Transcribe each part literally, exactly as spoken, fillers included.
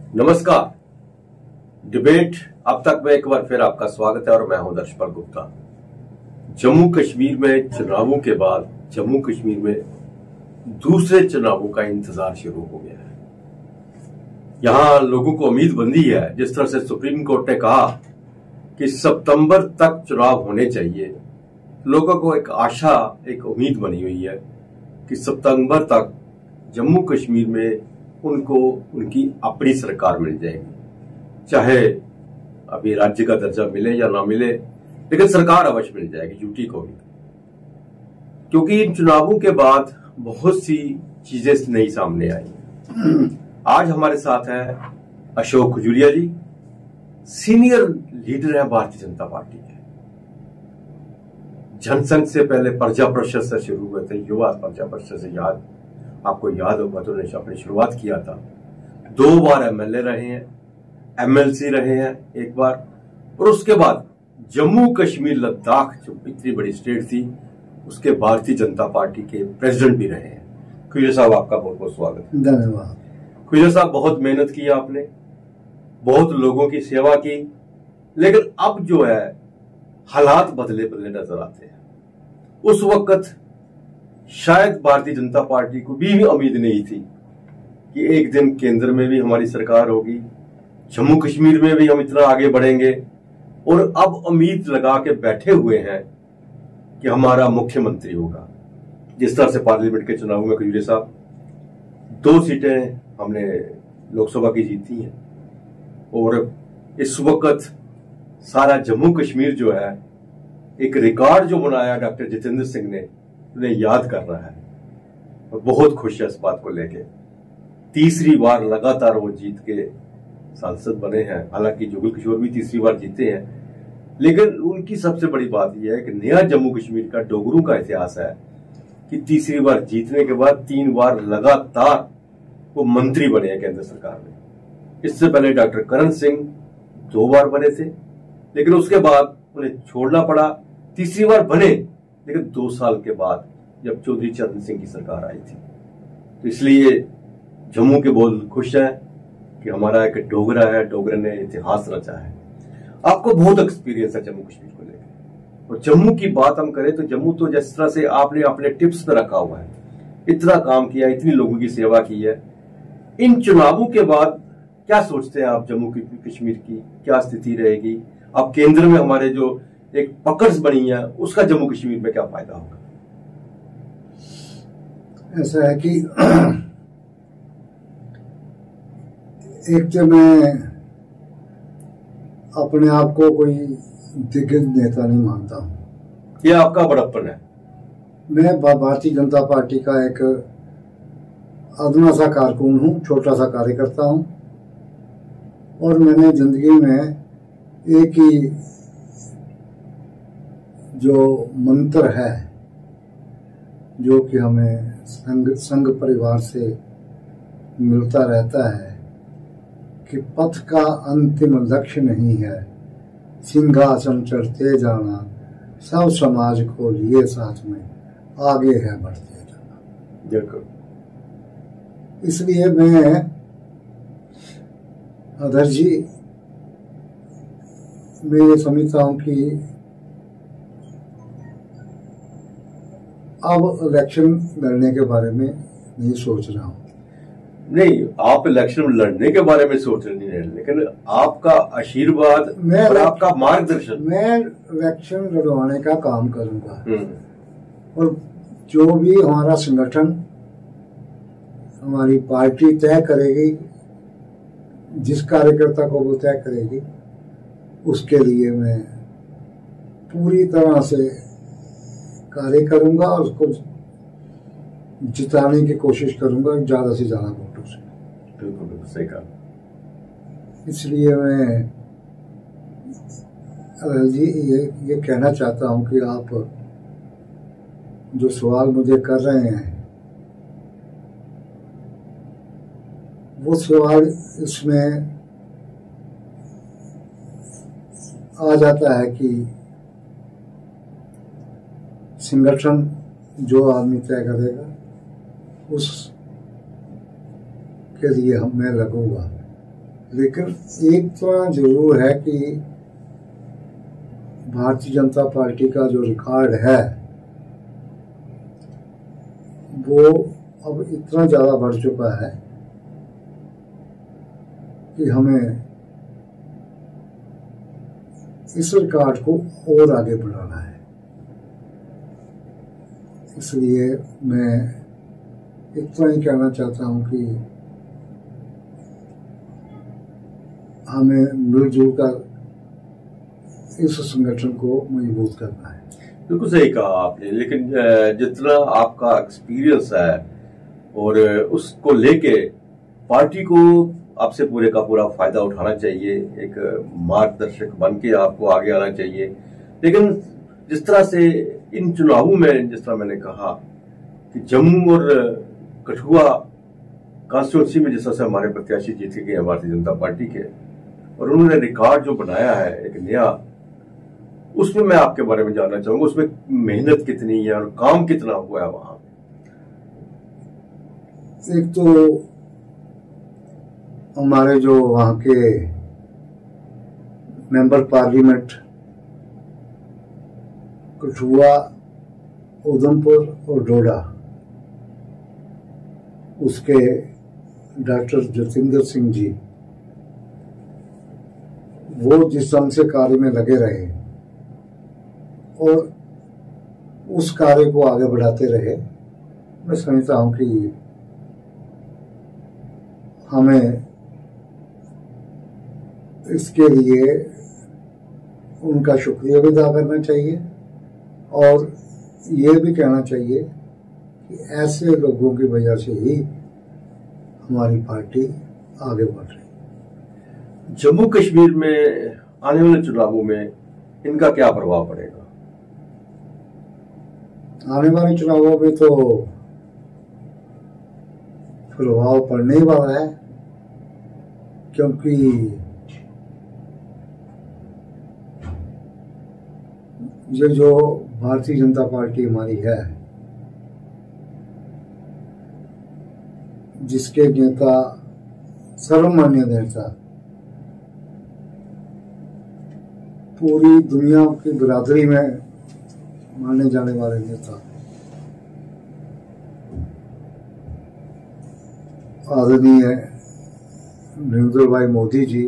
नमस्कार। डिबेट अब तक में एक बार फिर आपका स्वागत है और मैं हूं दर्शपाल गुप्ता। जम्मू कश्मीर में चुनावों के बाद जम्मू कश्मीर में दूसरे चुनावों का इंतजार शुरू हो गया है। यहां लोगों को उम्मीद बंधी है, जिस तरह से सुप्रीम कोर्ट ने कहा कि सितंबर तक चुनाव होने चाहिए। लोगों को एक आशा, एक उम्मीद बनी हुई है कि सितंबर तक जम्मू कश्मीर में उनको उनकी अपनी सरकार मिल जाएगी, चाहे अभी राज्य का दर्जा मिले या ना मिले, लेकिन सरकार अवश्य मिल जाएगी यूटी को भी। क्योंकि इन चुनावों के बाद बहुत सी चीजें नई सामने आई। आज हमारे साथ है अशोक खजूरिया जी, सीनियर लीडर है भारतीय जनता पार्टी के। जनसंघ से पहले प्रजा परिषद से शुरू हुए थे, युवा प्रजा परिषद से, याद आपको याद होगा तो उन्होंने अपनी शुरुआत किया था। दो बार एमएलए रहे हैं, एमएलसी रहे हैं एक बार, और उसके बाद जम्मू कश्मीर लद्दाख जो इतनी बड़ी स्टेट थी उसके भारतीय जनता पार्टी के प्रेसिडेंट भी रहे हैं। खुजर साहब, आपका बहुत बहुत स्वागत है। धन्यवाद। खुजर साहब, बहुत मेहनत की आपने, बहुत लोगों की सेवा की, लेकिन अब जो है हालात बदले बदले नजर आते हैं। उस वक्त शायद भारतीय जनता पार्टी को भी, भी उम्मीद नहीं थी कि एक दिन केंद्र में भी हमारी सरकार होगी, जम्मू कश्मीर में भी हम इतना आगे बढ़ेंगे, और अब उम्मीद लगा के बैठे हुए हैं कि हमारा मुख्यमंत्री होगा। जिस तरह से पार्लियामेंट के चुनाव में खजूरिया साहब दो सीटें हमने लोकसभा की जीती हैं, और इस वक्त सारा जम्मू कश्मीर जो है एक रिकॉर्ड जो बनाया डॉक्टर जितेंद्र सिंह ने उन्हें याद कर रहा है, और बहुत खुश है इस बात को लेके। तीसरी बार लगातार वो जीत के सांसद बने हैं। हालांकि जुगल किशोर भी तीसरी बार जीते हैं, लेकिन उनकी सबसे बड़ी बात यह है कि नया जम्मू कश्मीर का डोगरों का इतिहास है कि तीसरी बार जीतने के बाद तीन बार लगातार वो मंत्री बने हैं केंद्र सरकार में। इससे पहले डॉक्टर करण सिंह दो बार बने थे, लेकिन उसके बाद उन्हें छोड़ना पड़ा। तीसरी बार बने, लेकिन दो साल के बाद जब चौधरी चरण सिंह की सरकार आई थी। तो इसलिए जम्मू के बहुत खुश हैं कि हमारा एक डोगरा है, डोगरे ने इतिहास रचा है। आपको बहुत एक्सपीरियंस है जम्मू कश्मीर को लेकर, और जम्मू की बात हम करें तो जम्मू तो जिस तरह से आपने अपने टिप्स पे रखा हुआ है, इतना काम किया, इतनी लोगों की सेवा की है। इन चुनावों के बाद क्या सोचते हैं आप जम्मू कश्मीर की क्या स्थिति रहेगी? अब केंद्र में हमारे जो एक पकड़ बनी है उसका जम्मू कश्मीर में क्या फायदा होगा? ऐसा है कि एक तो मैं अपने आप को कोई दिग्गज नेता नहीं मानता हूं। ये आपका बड़प्पन है। मैं भारतीय जनता पार्टी का एक अदना सा कारकुन हूं, छोटा सा कार्यकर्ता हूं, और मैंने जिंदगी में एक ही जो मंत्र है जो कि हमें संघ संघ परिवार से मिलता रहता है कि पथ का अंतिम लक्ष्य नहीं है, सिंहासन चढ़ते जाना, सब समाज को लिए साथ में आगे है बढ़ते जाना। बिल्कुल। इसलिए मैं अधर जी मैं ये समझता हूं कि अब इलेक्शन लड़ने के बारे में नहीं सोच रहा हूं। नहीं, आप इलेक्शन लड़ने के बारे में सोच रहे नहीं, लेकिन आपका आशीर्वाद और आपका मार्गदर्शन। मैं इलेक्शन लड़वाने का काम करूंगा, और जो भी हमारा संगठन, हमारी पार्टी तय करेगी, जिस कार्यकर्ता को वो तय करेगी, उसके लिए मैं पूरी तरह से कार्य करूंगा और उसको जिताने की कोशिश करूंगा ज्यादा से ज्यादा वोटों से। बिल्कुल सही कहा। इसलिए मैं जी ये ये कहना चाहता हूं कि आप जो सवाल मुझे कर रहे हैं वो सवाल इसमें आ जाता है कि संगठन जो आदमी तय करेगा उस के लिए हम मैं लगूंगा। लेकिन एक तो जरूर है कि भारतीय जनता पार्टी का जो रिकॉर्ड है वो अब इतना ज्यादा बढ़ चुका है कि हमें इस रिकॉर्ड को और आगे बढ़ाना है। इसलिए मैं इतना ही कहना चाहता हूं कि हमें मिलजुल कर इस संगठन को मजबूत करना है। बिल्कुल सही कहा आपने, लेकिन जितना आपका एक्सपीरियंस है और उसको लेके पार्टी को आपसे पूरे का पूरा फायदा उठाना चाहिए, एक मार्गदर्शक बन के आपको आगे आना चाहिए। लेकिन जिस तरह से इन चुनावों में, जिस तरह मैंने कहा कि जम्मू और कठुआ कॉन्स्टिट्यूंसी में जिस तरह से हमारे प्रत्याशी जीत गए हैं भारतीय जनता पार्टी के, और उन्होंने रिकॉर्ड जो बनाया है एक नया, उसमें मैं आपके बारे में जानना चाहूंगा, उसमें मेहनत कितनी है और काम कितना हुआ है वहां। एक तो हमारे जो वहां के मेंबर पार्लियामेंट कठुआ, उधमपुर और डोडा, उसके डॉक्टर जतिंदर सिंह जी, वो जिस ढंग से कार्य में लगे रहे और उस कार्य को आगे बढ़ाते रहे, मैं समझता हूं कि हमें इसके लिए उनका शुक्रिया भी अदा करना चाहिए और ये भी कहना चाहिए कि ऐसे लोगों की वजह से ही हमारी पार्टी आगे बढ़ रही है। जम्मू कश्मीर में आने वाले चुनावों में इनका क्या प्रभाव पड़ेगा? आने वाले चुनावों में तो प्रभाव पड़ने ही वाला है, क्योंकि ये जो भारतीय जनता पार्टी हमारी है, जिसके नेता, सर्वमान्य नेता, पूरी दुनिया की बिरादरी में माने जाने वाले नेता आदरणीय नरेंद्र भाई मोदी जी,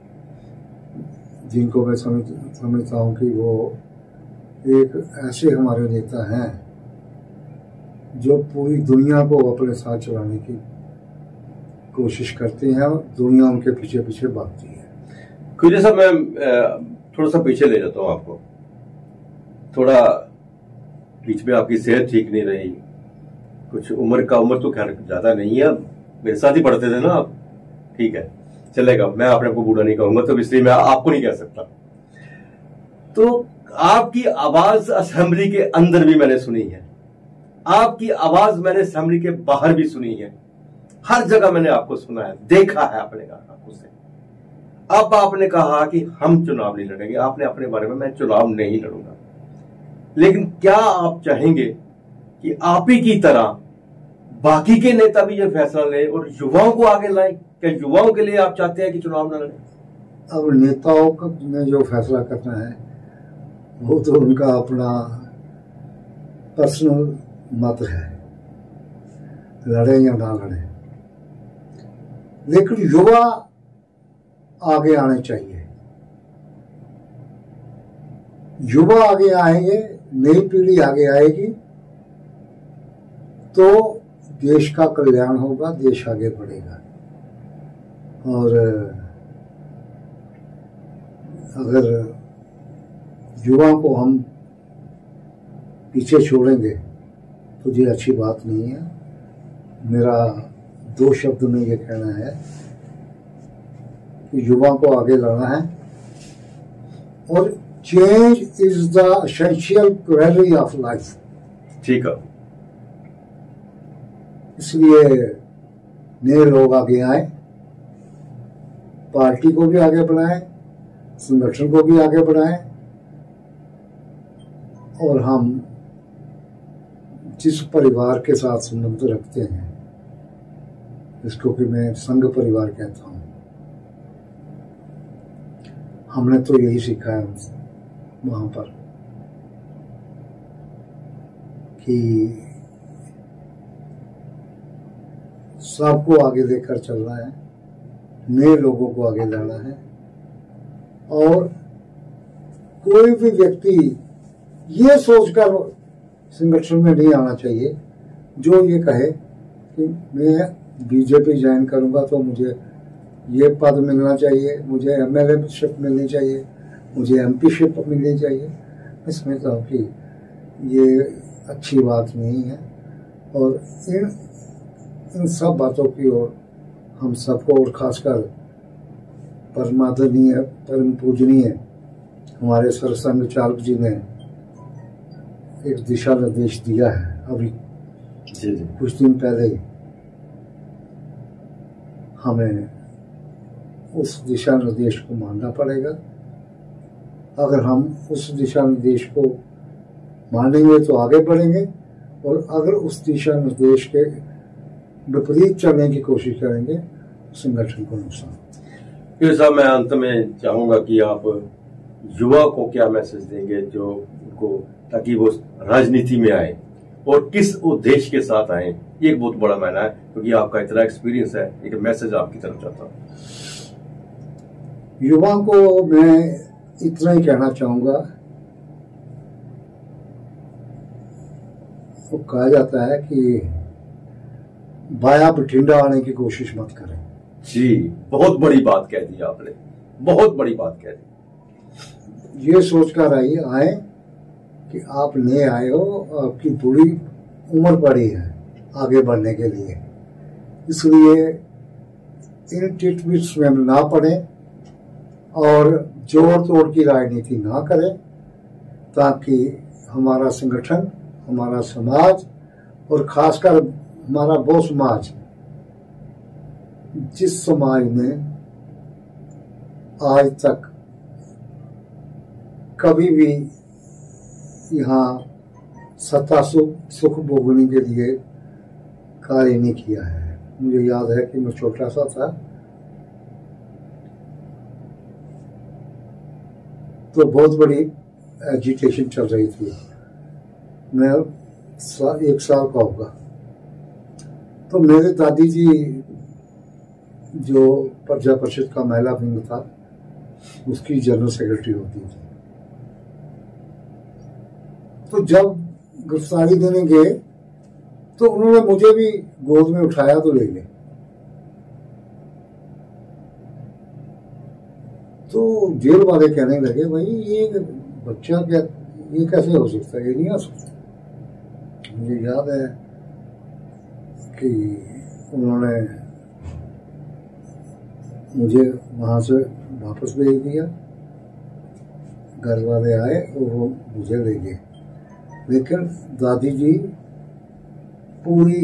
जिनको मैं समझ समझता हूं कि वो एक ऐसे हमारे नेता हैं जो पूरी दुनिया को अपने साथ चलाने की कोशिश करते हैं और दुनिया उनके पीछे पीछे भागती है। कुछ जैसा मैं थोड़ा सा पीछे ले जाता हूँ आपको, थोड़ा बीच में आपकी सेहत ठीक नहीं रही, कुछ उम्र का उम्र तो खैर ज्यादा नहीं है, मेरे साथ ही पढ़ते थे ना आप, ठीक है चलेगा, मैं अपने को बूढ़ा नहीं कहूंगा, तो इसलिए मैं आपको नहीं कह सकता। तो आपकी आवाज असेंबली के अंदर भी मैंने सुनी है, आपकी आवाज मैंने असेंबली के बाहर भी सुनी है, हर जगह मैंने आपको सुना है, देखा है अपने आंखों से। अब आपने कहा कि हम चुनाव नहीं लड़ेंगे, आपने अपने बारे में मैं चुनाव नहीं लड़ूंगा, लेकिन क्या आप चाहेंगे कि आप ही की तरह बाकी के नेता भी ये फैसला लें और युवाओं को आगे लाएं? क्या युवाओं के लिए आप चाहते हैं कि चुनाव न लड़ें? अब नेताओं का ने जो फैसला करना है वो तो उनका अपना पर्सनल मत है, लड़े या ना लड़े, लेकिन युवा आगे आने चाहिए। युवा आगे आएंगे, नई पीढ़ी आगे आएगी तो देश का कल्याण होगा, देश आगे बढ़ेगा। और अगर युवा को हम पीछे छोड़ेंगे तो ये अच्छी बात नहीं है। मेरा दो शब्द में ये कहना है कि युवा को आगे लाना है और change is the essential quality of life. ठीक है, इसलिए नए लोग आगे आए, पार्टी को भी आगे बढ़ाएं, संगठन को भी आगे बढ़ाएं और हम जिस परिवार के साथ संबंध रखते हैं, इसको कि मैं संघ परिवार कहता हूं, हमने तो यही सीखा है वहां पर कि सबको आगे लेकर चलना है, नए लोगों को आगे लाना है, और कोई भी व्यक्ति ये सोचकर संगठन में नहीं आना चाहिए जो ये कहे कि मैं बीजेपी ज्वाइन करूंगा तो मुझे ये पद मिलना चाहिए, मुझे एमएलए शिप मिलनी चाहिए, मुझे एमपी शिप मिलनी चाहिए। इसमें तो कि ये अच्छी बात नहीं है, और इन इन सब बातों की ओर हम सबको, और खासकर परमादरणीय परम पूजनीय हमारे सरसंघ चालक जी ने एक दिशा निर्देश दिया है अभी जी जी। कुछ दिन पहले। हमें उस दिशा निर्देश को मानना पड़ेगा। अगर हम उस दिशा निर्देश को मानेंगे तो आगे बढ़ेंगे, और अगर उस दिशा निर्देश के विपरीत चलने की कोशिश करेंगे तो संगठन को नुकसान। फिर साहब, मैं अंत में चाहूंगा कि आप युवा को क्या मैसेज देंगे जो उनको, ताकि वो राजनीति में आए और किस उद्देश्य के साथ आए। ये एक बहुत बड़ा मायना है, क्योंकि आपका इतना एक्सपीरियंस है। एक मैसेज आपकी तरफ चाहता हूँ। युवा को मैं इतना ही कहना चाहूंगा, वो कहा जाता है कि बाया बठिंडा आने की कोशिश मत करें। जी, बहुत बड़ी बात कह दी आपने, बहुत बड़ी बात कह दी। ये सोचकर आइए आए कि आप नए आए हो, आपकी पूरी उम्र पड़ी है आगे बढ़ने के लिए, इसलिए इन टिटबिट्स में ना पड़े और जोड़ तोड़ की राजनीति ना करें, ताकि हमारा संगठन, हमारा समाज, और खासकर हमारा वो समाज जिस समाज में आज तक कभी भी यहाँ सत्ता सुख सुख भोगने के लिए कार्य नहीं किया है। मुझे याद है कि मैं छोटा सा था तो बहुत बड़ी एजिटेशन चल रही थी। मैं सा, एक साल का होगा, तो मेरे दादी जी जो प्रजा परिषद का महिला विंग था उसकी जनरल सेक्रेटरी होती थी। तो जब गिरफ्तारी देने गए तो उन्होंने मुझे भी गोद में उठाया तो ले गए। तो जेल वाले कहने लगे, भाई ये बच्चा क्या, ये कैसे हो सकता है, ये नहीं हो सकता। मुझे याद है कि उन्होंने मुझे वहां से वापस भेज दिया, घर वाले आए और वो मुझे ले गए। लेकिन दादी जी पूरी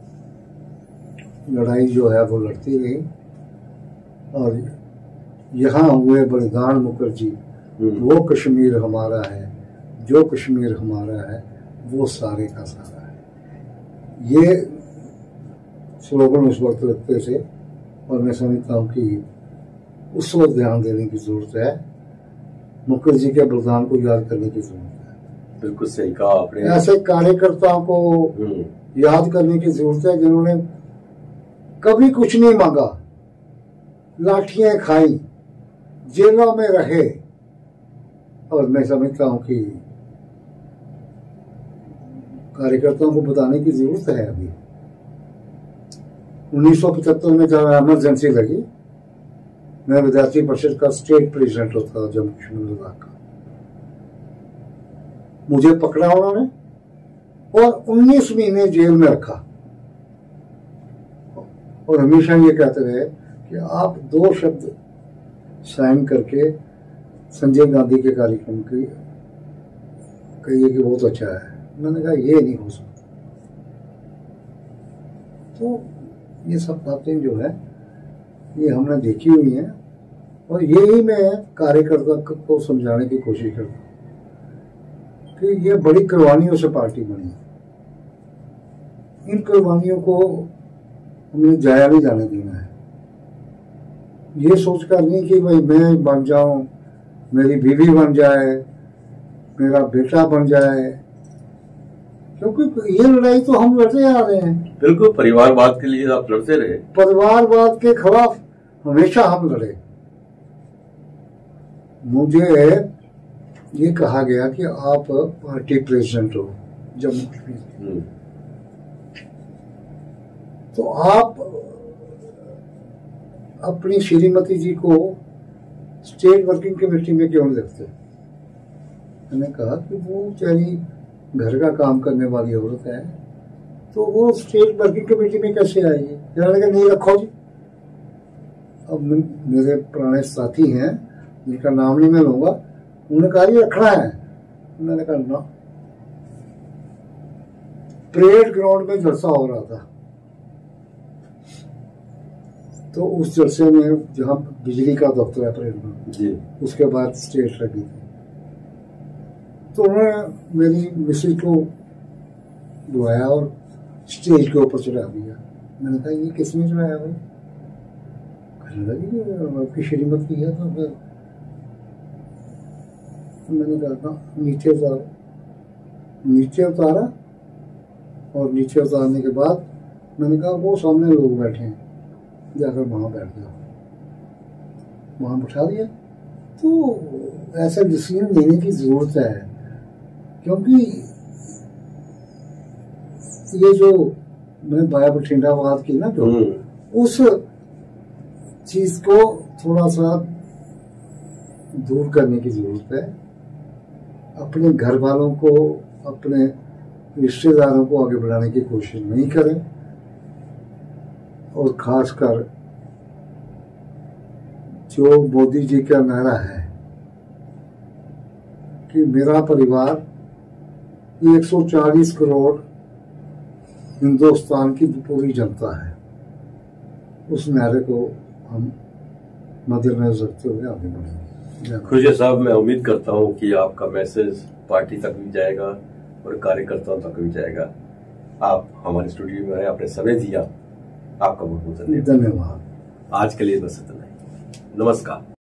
लड़ाई जो है वो लड़ती रही, और यहाँ हुए बलिदान मुखर्जी, वो कश्मीर हमारा है, जो कश्मीर हमारा है वो सारे का सारा है। ये स्लोगन उस वक्त रखते थे, और मैं समझता हूँ कि उस वक्त ध्यान देने की जरूरत है, मुखर्जी के बलिदान को याद करने की जरूरत है। बिल्कुल सही कहा आपने। ऐसे कार्यकर्ताओं को याद करने की जरूरत है जिन्होंने कभी कुछ नहीं मांगा, लाठियां खाई, जेलों में रहे, और मैं समझता हूं कि कार्यकर्ताओं को बताने की जरूरत है। अभी उन्नीस सौ पचहत्तर में जब इमरजेंसी लगी, मैं विद्यार्थी परिषद का स्टेट प्रेसिडेंट होता था जम्मू कश्मीर लद्दाख का। मुझे पकड़ा उन्होंने और उन्नीस महीने जेल में रखा, और हमेशा ये कहते रहे कि आप दो शब्द साइन करके संजय गांधी के कार्यक्रम की कहिए कि बहुत अच्छा है। मैंने कहा ये नहीं हो सकता। तो ये सब बातें जो है ये हमने देखी हुई हैं, और यही मैं कार्यकर्ता को समझाने की कोशिश करता हूँ कि ये बड़ी कुर्बानियों से पार्टी बनी। इन कुर्बानियों को हमें जाया नहीं जाने देना है। ये सोचकर नहीं कि भाई मैं बन जाऊं मेरी बीवी बन जाए, मेरा बेटा बन जाए, क्योंकि ये लड़ाई तो हम लड़ते आ रहे हैं। बिल्कुल, परिवारवाद के लिए आप लड़ते रहे। परिवारवाद के खिलाफ हमेशा हम लड़े। मुझे ये कहा गया कि आप पार्टी प्रेसिडेंट हो जम्मू कश्मीर, तो आप अपनी श्रीमती जी को स्टेट वर्किंग कमेटी में क्यों रखते? मैंने कहा कि वो बेचारी घर का काम करने वाली औरत है, तो वो स्टेट वर्किंग कमेटी में कैसे आएगी? मैंने कहा नहीं रखो जी। अब मेरे पुराने साथी हैं जिनका नाम नहीं मैं लूंगा, उन्होंने कहा ये रखना है। मैंने कहा ना। परेड ग्राउंड में जलसा हो रहा था, तो उस जलसे में जहाँ बिजली का दफ्तर है परेड ग्राउंड, उसके बाद स्टेज लगी थी, तो उन्होंने मेरी मिसेज को बुलाया और स्टेज के ऊपर चढ़ा दिया। मैंने कहा ये किसने चढ़ाया भाई? कहने लगी आपकी श्रीमती है। तो फिर मैंने कहा नीचे उतारो। नीचे उतारा और नीचे उतारने के बाद मैंने कहा वो सामने लोग बैठे हैं, जाकर वहां बैठ जाओ। वहां बैठा दिया। तो ऐसा डिसीजन लेने की जरूरत है, क्योंकि ये जो मैंने बाया बठिंडावाद की ना, जो उस चीज को थोड़ा सा दूर करने की जरूरत है। अपने घर वालों को, अपने रिश्तेदारों को आगे बढ़ाने की कोशिश नहीं करें, और खासकर जो मोदी जी का नारा है कि मेरा परिवार एक सौ चालीस करोड़ हिंदुस्तान की पूरी जनता है, उस नारे को हम मद्देनजर रखते हुए आगे बढ़ेंगे। खुर्शीद साहब, मैं उम्मीद करता हूं कि आपका मैसेज पार्टी तक भी जाएगा और कार्यकर्ताओं तक भी जाएगा। आप हमारे स्टूडियो में आए, आपने समय दिया, आपका बहुत बहुत धन्यवाद। धन्यवाद। आज के लिए बस इतना ही। नमस्कार।